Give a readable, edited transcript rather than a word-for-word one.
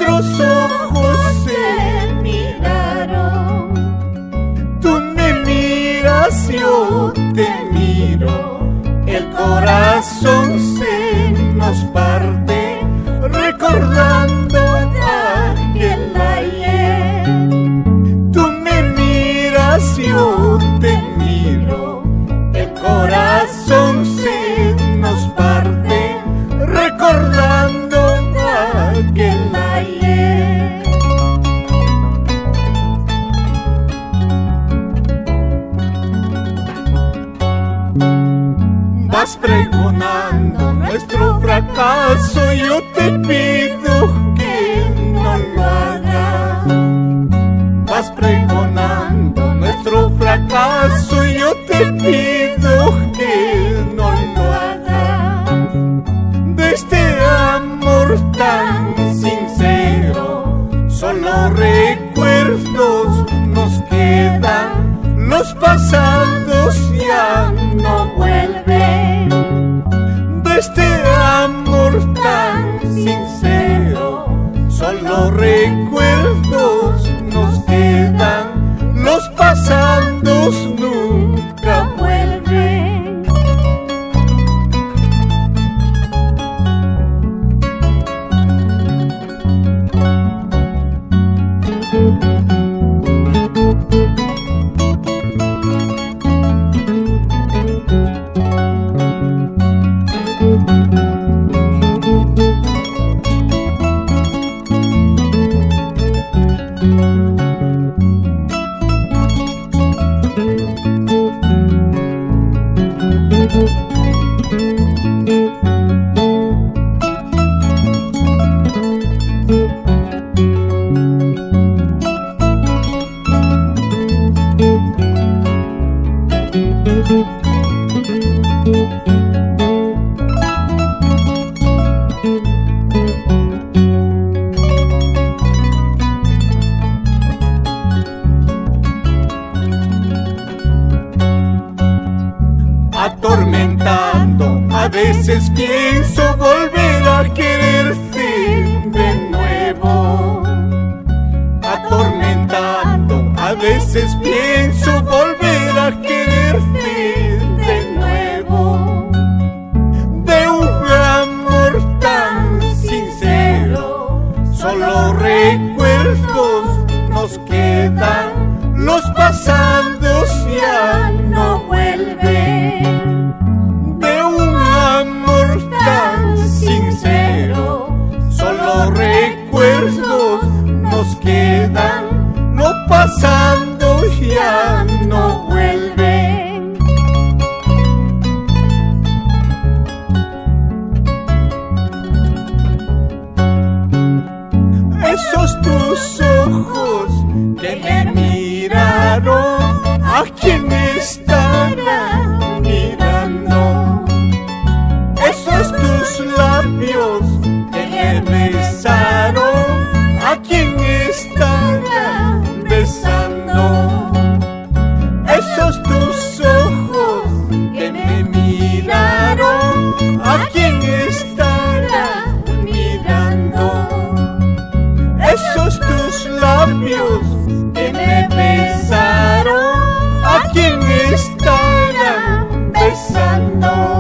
nuestros ojos se miraron. Tú me miras, yo te miro, el corazón se nos parte, recordando aquel ayer. Tú me miras, yo te miro, el corazón se nos parte, recordando aquel ayer. Vas pregonando nuestro fracaso, yo te pido que no lo hagas. Vas pregonando nuestro fracaso, yo te pido que no lo hagas. De este amor tan sincero, solo recuerdos nos quedan, los pasados ya no vuelven. De este amor tan sincero, solo recuerdos nos quedan, los pasados nunca vuelven. Atormentando, a veces pienso volver a quererte de nuevo. Atormentando, a veces pienso volver a quererte de nuevo. De un amor tan sincero, solo recuerdos nos quedan, los pasados ya no vuelven. De un amor tan sincero, solo recuerdos nos quedan, los pasados ya no vuelven. Esos tus ojos que me miraron, ¿a quién estarán mirando? Esos tus labios que me besaron, ¿a quién estarán besando? Esos tus ojos que me miraron, ¿a quién estarán mirando? Esos tus labios que me besaron, ¿a quién estarán besando?